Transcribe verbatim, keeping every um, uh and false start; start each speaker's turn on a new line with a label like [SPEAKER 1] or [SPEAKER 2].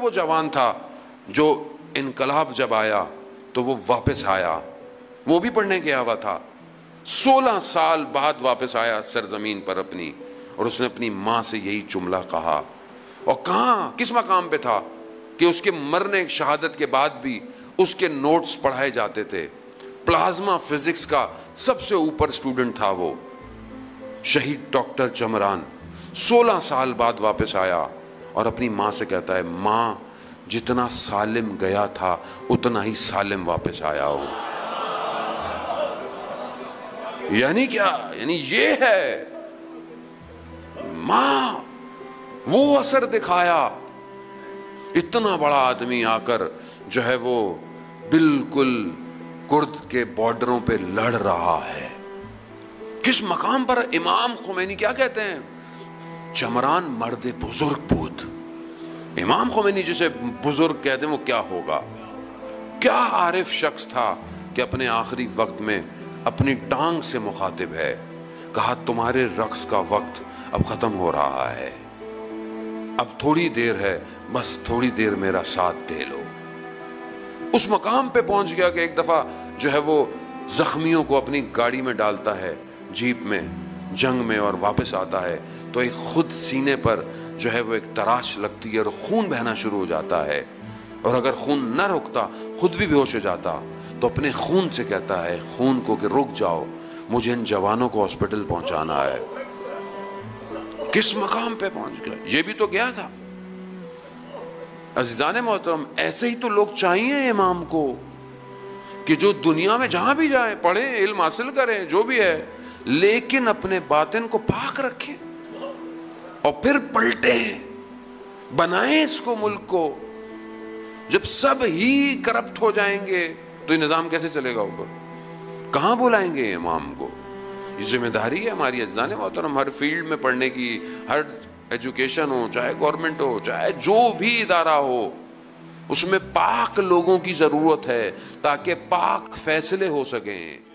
[SPEAKER 1] वो जवान था जो इनकलाब जब आया तो वो वापस आया, वो भी पढ़ने गया हुआ था, सोलह साल बाद वापस आया सरजमीन पर अपनी, और उसने अपनी माँ से यही जुमला कहा। और कहाँ, किस मकाम पे था कि उसके मरने शहादत के बाद भी उसके नोट्स पढ़ाए जाते थे। प्लाज्मा फिजिक्स का सबसे ऊपर स्टूडेंट था वो, शहीद डॉक्टर चमरान। सोलह साल बाद वापस आया और अपनी माँ से कहता है, माँ जितना सालिम गया था उतना ही सालिम वापस आया हो। यानी क्या, यानी ये है माँ, वो असर दिखाया। इतना बड़ा आदमी आकर जो है वो बिल्कुल कुर्द के बॉर्डरों पे लड़ रहा है। किस मकाम पर इमाम खुमैनी क्या कहते हैं, चमरान मर्द बुजुर्ग बूद। इमाम खुमैनी जिसे बुजुर्ग कहते हैं वो क्या होगा, क्या आरिफ शख्स था कि अपने आखिरी वक्त में अपनी टांग से मुखातिब है। कहा तुम्हारे रक्स का वक्त अब खत्म हो रहा है, अब थोड़ी देर है, बस थोड़ी देर मेरा साथ दे लो। उस मकाम पे पहुंच गया कि एक दफा जो है वो जख्मियों को अपनी गाड़ी में डालता है, जीप में, जंग में, और वापस आता है तो एक खुद सीने पर जो है वो एक तराश लगती है और खून बहना शुरू हो जाता है। और अगर खून न रुकता, खुद भी बेहोश हो जाता, तो अपने खून से कहता है खून को कि रुक जाओ, मुझे इन जवानों को हॉस्पिटल पहुंचाना है। किस मकाम पे पहुंच गया, ये भी तो गया था। अज़ीज़ान मोहतरम, ऐसे ही तो लोग चाहिए इमाम को कि जो दुनिया में जहां भी जाए, पढ़ें, इल्म हासिल करें, जो भी है, लेकिन अपने बातिन को पाक रखें और फिर पलटे, बनाएं इसको, मुल्क को। जब सब ही करप्ट हो जाएंगे तो ये निज़ाम कैसे चलेगा ऊपर, कहां बुलाएंगे इमाम को। ये जिम्मेदारी है हमारी अज़ीज़ान मोहतरम, हर फील्ड में पढ़ने की, हर एजुकेशन हो, चाहे गवर्नमेंट हो, चाहे जो भी इदारा हो, उसमें पाक लोगों की जरूरत है ताकि पाक फैसले हो सकें।